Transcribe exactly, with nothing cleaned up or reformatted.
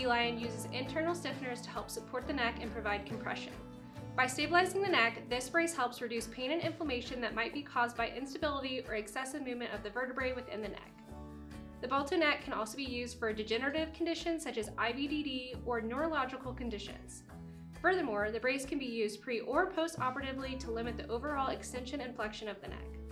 Feline uses internal stiffeners to help support the neck and provide compression. By stabilizing the neck, this brace helps reduce pain and inflammation that might be caused by instability or excessive movement of the vertebrae within the neck. The Balto Neck can also be used for degenerative conditions such as I B D D or neurological conditions. Furthermore, the brace can be used pre or post-operatively to limit the overall extension and flexion of the neck.